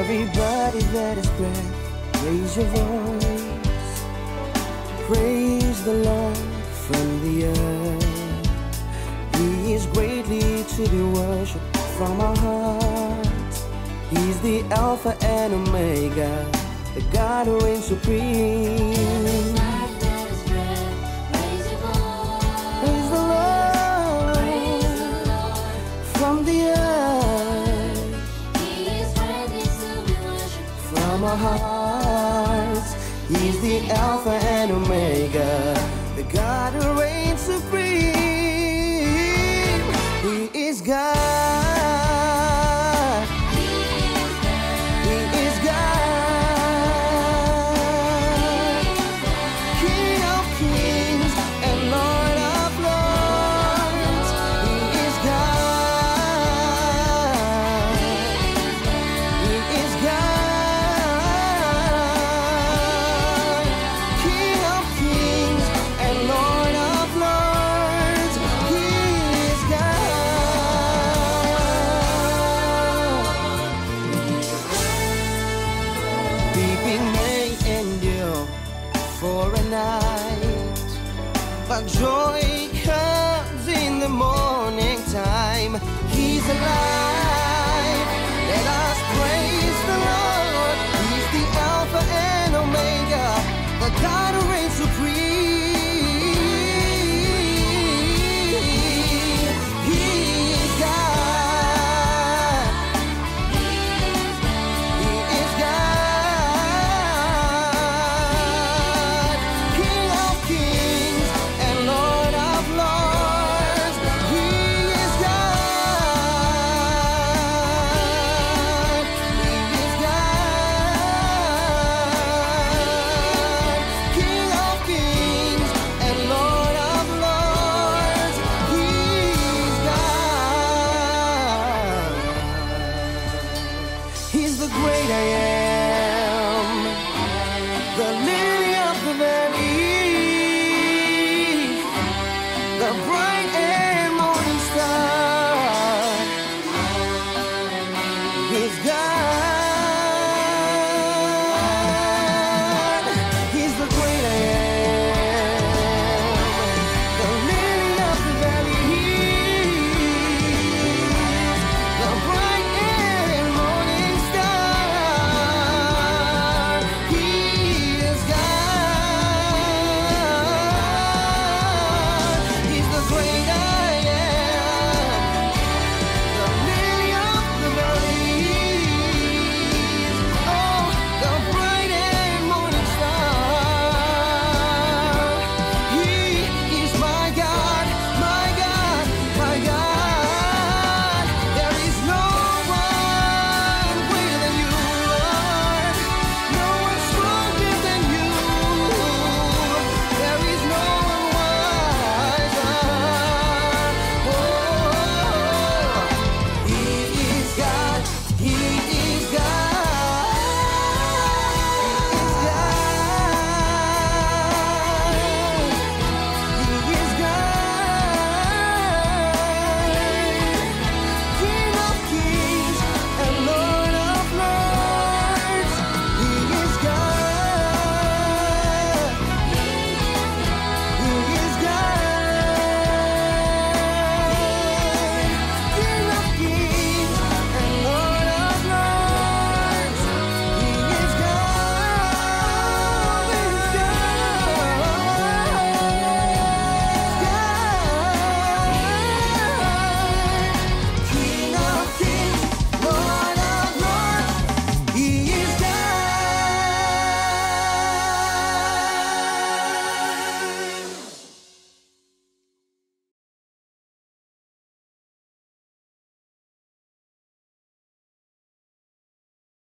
Everybody that is breath, raise your voice. Praise the Lord from the earth. He is greatly to be worshipped from our hearts. He's the Alpha and Omega, the God who reigns supreme. Praise the Lord from the earth. He is ready to be worshipped from our hearts. He's the Alpha and Omega, the God who reigns supreme. He is God. He is God. King of kings and Lord of lords. He is God. He is God. King of kings and Lord of lords. He is God. Weeping may endure for a night, but joy comes in the morning time. He's alive. Let us praise the Lord. He's the Alpha and Omega, the God who reigns supreme. He is God. He is God. King of kings and Lord of lords. He is God. He is God. King of kings and Lord of lords. He is God. He's the great I am, the lily of the valley, the bright and morning star. He's God.